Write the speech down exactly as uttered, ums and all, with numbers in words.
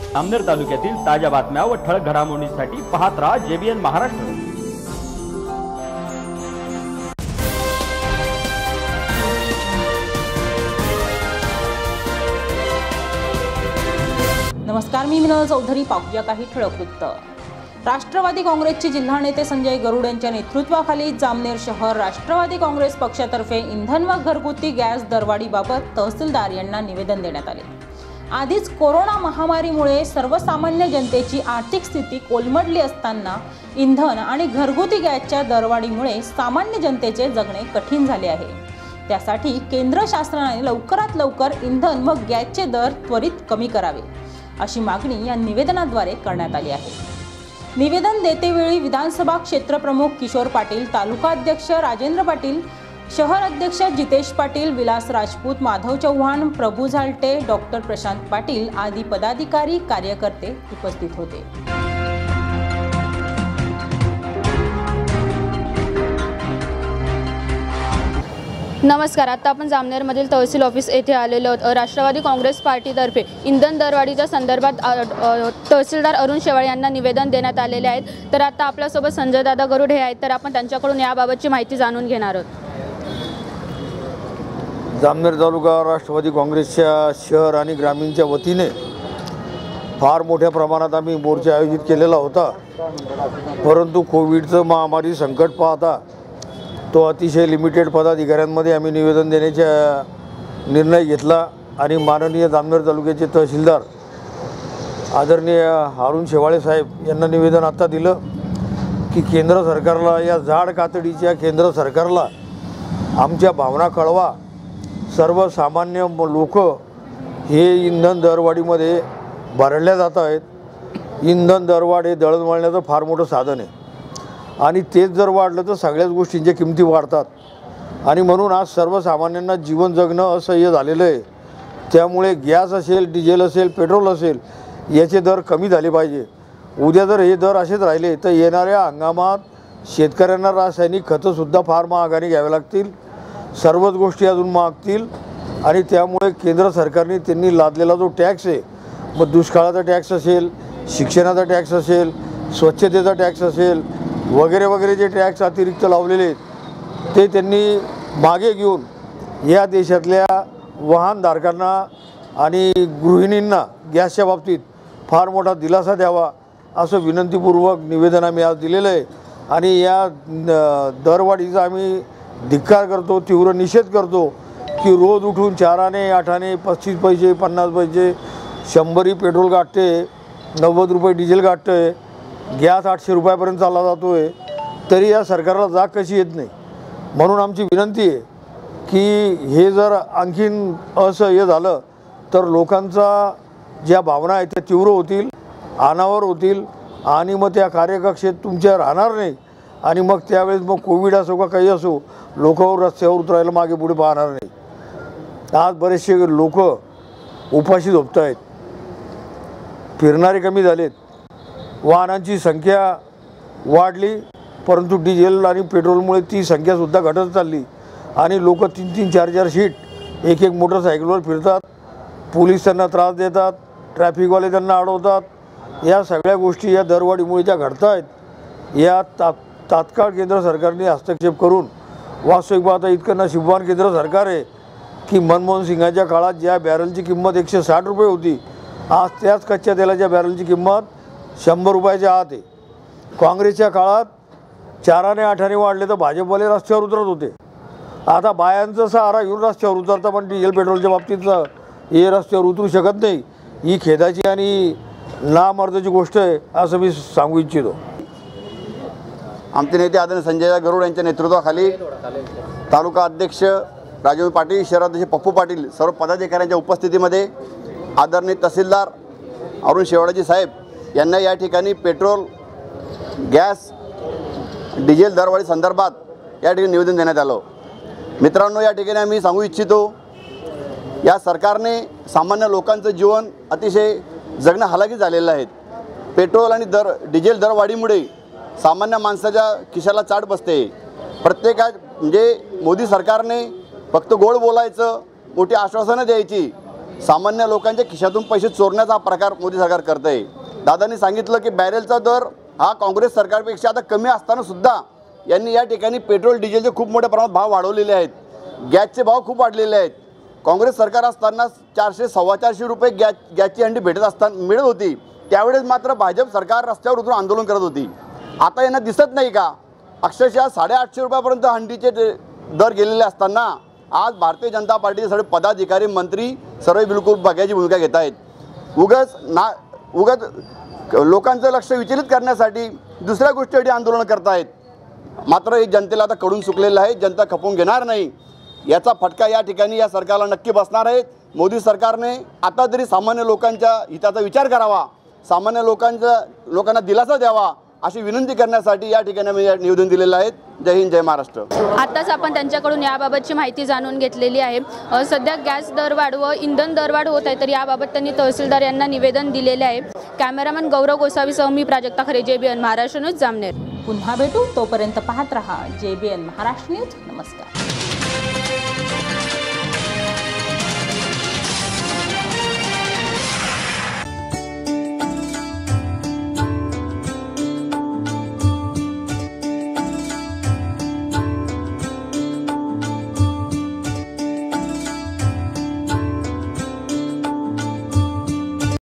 जामनेर तालुक्यातील ताज्या बातम्या व ठळक घडामोडींसाठी पाहत राहा जेबीएन महाराष्ट्र। नमस्कार, मी मिनल चौधरी। पाहूया काही ठळक वृत्त। राष्ट्रवादी काँग्रेसचे जिल्हा नेते संजय गरुड यांच्या नेतृत्वाखाली जामनेर शहर राष्ट्रवादी काँग्रेस पक्षातर्फे इंधन व घरगुती गॅस दरवाढीबाबत तहसीलदार यांना निवेदन देण्यात आले। आधीच कोरोना महामारीमुळे सर्वसामान्य जनतेची आर्थिक स्थिती कोलमडली असताना इंधन आणि घरगुती गॅसच्या दरवाढीमुळे सामान्य जनतेचे जगणे कठीण झाले आहे। त्यासाठी केंद्र शासनाने लवकरात लवकर इंधन व गॅसचे दर त्वरित कमी करावे अशी मागणी या निवेदनाद्वारे करण्यात आली आहे। निवेदन देतेवेळी विधानसभा क्षेत्रप्रमुख किशोर पाटील, तालुका अध्यक्ष राजेंद्र पाटील, शहर अध्यक्ष जितेश पाटील, विलास राजपूत, माधव चव्हाण, प्रभू झालटे, डॉक्टर प्रशांत पाटील आदी पदाधिकारी कार्यकर्ते उपस्थित होते। नमस्कार, आता आपण जामनेरमधील तहसील ऑफिस येथे आलेलो आहोत। राष्ट्रवादी काँग्रेस पार्टीतर्फे इंधन दरवाढीच्या संदर्भात तहसीलदार अरुण शेवाळे यांना निवेदन देण्यात आलेले आहेत। तर आता आपल्यासोबत संजय दादा गरुड हे आहेत, तर आपण त्यांच्याकडून याबाबतची माहिती जाणून घेणार आहोत। जामनेर तालुका राष्ट्रवादी काँग्रेसच्या शहर आणि ग्रामीणच्या वतीने फार मोठ्या प्रमाणात आम्ही मोर्चा आयोजित केलेला होता, परंतु कोविडचं महामारी संकट पाहता तो अतिशय लिमिटेड पदाधिकाऱ्यांमध्ये आम्ही निवेदन देण्याचा निर्णय घेतला आणि माननीय जामनेर तालुक्याचे तहसीलदार आदरणीय अरुण शेवाळे साहेब यांना निवेदन आता दिलं की केंद्र सरकारला, या झाड कातडीच्या केंद्र सरकारला आमच्या भावना कळवा। सर्वसामान्य लोक हे इंधन दरवाढीमध्ये भरडल्या जात आहेत। इंधन दरवाढ हे दळणवळणाचं फार मोठं साधन आहे आणि तेच जर वाढलं तर सगळ्याच गोष्टींच्या किमती वाढतात आणि म्हणून आज सर्वसामान्यांना जीवन जगणं असह्य झालेलं आहे। त्यामुळे गॅस असेल, डिझेल असेल, पेट्रोल असेल याचे दर कमी झाले पाहिजे। उद्या जर हे दर असेच राहिले तर येणाऱ्या हंगामात शेतकऱ्यांना रासायनिक खतंसुद्धा फार महागाने घ्यावे लागतील, सर्वच गोष्टी अजून महागतील आणि त्यामुळे केंद्र सरकारने त्यांनी लादलेला जो टॅक्स आहे, मग दुष्काळाचा टॅक्स असेल, शिक्षणाचा टॅक्स असेल, स्वच्छतेचा टॅक्स असेल वगैरे वगैरे जे टॅक्स अतिरिक्त लावलेले आहेत ते त्यांनी मागे घेऊन या देशातल्या वाहनधारकांना आणि गृहिणींना गॅसच्या बाबतीत फार मोठा दिलासा द्यावा असं विनंतीपूर्वक निवेदन आम्ही आज दिलेलं आहे आणि या दरवाढीचा आम्ही धिक्कार करतो, तीव्र निषेध करतो की रोज उठून चाराने आठाने पस्तीस पैसे पन्नास पैसे शंभरी पेट्रोल गाठते, नव्वद रुपये डिझेल गाठते, गॅस आठशे रुपयापर्यंत चालला जातो आहे, तरी या सरकारला जाग कशी येत नाही। म्हणून आमची विनंती आहे की हे जर आणखीन असह्य झालं तर लोकांचा ज्या भावना आहेत त्या तीव्र होतील, अनावर होतील आणि मग त्या कार्यकक्षेत तुमच्या राहणार नाही आणि मग त्यावेळेस मग कोविड असो का काही असो लोकांवर रस्त्यावर उतरायला मागे पुढे पाहणार नाही। आज बरेचसे लोक उपाशी झोपत आहेत, फिरणारे कमी झालेत, वाहनांची संख्या वाढली परंतु डिझेल आणि पेट्रोलमुळे ती संख्यासुद्धा घटत चालली आणि लोक तीन तीन चार चार सीट एक एक मोटरसायकलवर फिरतात, पोलीस त्यांना त्रास देतात, ट्रॅफिकवाले त्यांना अडवतात। या सगळ्या गोष्टी या दरवाढीमुळे ज्या घडत आहेत या ता तात्काळ केंद्र सरकारने हस्तक्षेप करून, वास्तविक पाहता इतकं नशीबवान केंद्र सरकार आहे की मनमोहन सिंगांच्या काळात ज्या बॅरलची किंमत एकशे साठ रुपये होती आज त्याच कच्च्या तेलाच्या बॅरलची किंमत शंभर रुपयाच्या आत आहे। काँग्रेसच्या काळात चाराने आठाने वाढले तर भाजपवाले रस्त्यावर उतरत होते, आता बायांचा सहारा घेऊन रस्त्यावर उतरता, पण डिझेल पेट्रोलच्या बाबतीत हे रस्त्यावर उतरू शकत नाही। ही खेदाची आणि नामर्दाची गोष्ट आहे असं मी सांगू इच्छितो। आमचे नेते आदरणीय संजय गरुड यांच्या नेतृत्वाखाली तालुका अध्यक्ष राजेंद्र पाटील, शहराध्यक्ष पप्पू पाटील, सर्व पदाधिकाऱ्यांच्या उपस्थितीमध्ये आदरणीय तहसीलदार अरुण शेवाळेजी साहेब यांना या ठिकाणी पेट्रोल, गॅस, डिझेल दरवाढी संदर्भात या ठिकाणी निवेदन देण्यात आलं। मित्रांनो, या ठिकाणी आम्ही सांगू इच्छितो या सरकारने सामान्य लोकांचं जीवन अतिशय जगणं हालाकी झालेलं आहे। पेट्रोल आणि दर डिझेल दरवाढीमुळे सामान्य माणसाच्या खिशाला चाट बसते। प्रत्येका म्हणजे मोदी सरकारने फक्त गोड बोलायचं, मोठी आश्वासनं द्यायची, सामान्य लोकांच्या खिशातून पैसे चोरण्याचा प्रकार मोदी सरकार करत आहे। दादांनी सांगितलं की बॅरेलचा दर हा काँग्रेस सरकारपेक्षा आता कमी असताना सुद्धा यांनी या ठिकाणी पेट्रोल डिझेलचे खूप मोठ्या प्रमाणात भाव वाढवलेले आहेत, गॅसचे भाव खूप वाढलेले आहेत। काँग्रेस सरकार असताना चारशे सव्वा चारशे रुपये गॅस गॅसची हंडी भेटत असताना मिळत होती, त्यावेळेस मात्र भाजप सरकार रस्त्यावर उतरून आंदोलन करत होती। आता यांना दिसत नाही का अक्षरशः साडेआठशे रुपयापर्यंत हंडीचे दर गेलेले असताना आज भारतीय जनता पार्टीचे सर्व पदाधिकारी मंत्री सर्व बिलकुल बघ्याची भूमिका घेत आहेत। उगाच ना उगाच लोकांचं लक्ष विचलित करण्यासाठी दुसऱ्या गोष्टीसाठी आंदोलन करत आहेत। मात्र हे जनतेला आता कळून चुकलेलं आहे, जनता खपवून घेणार नाही। याचा फटका या ठिकाणी या सरकारला नक्की बसणार आहे। मोदी सरकारने आता तरी सामान्य लोकांच्या हिताचा विचार करावा, सामान्य लोकांच्या लोकांना दिलासा द्यावा अशी विनंती करण्यासाठी या ठिकाणी मी निवेदन दिलेलं आहे। जय हिंद, जय महाराष्ट्र। आताच आपण त्यांच्याकडून याबाबतची माहिती जाणून घेतलेली आहे। अ, सध्या गॅस दरवाढ व इंधन दरवाढ होत आहे, तर याबाबत त्यांनी तहसीलदार यांना निवेदन दिलेले आहे। कॅमेरामॅन गौरव गोसावीसह मी प्राजक्ता खरे, जेबीएन महाराष्ट्र न्यूज, जामनेर। पुन्हा भेटू, तोपर्यंत पाहत रहा जेबीएन महाराष्ट्र न्यूज। नमस्कार।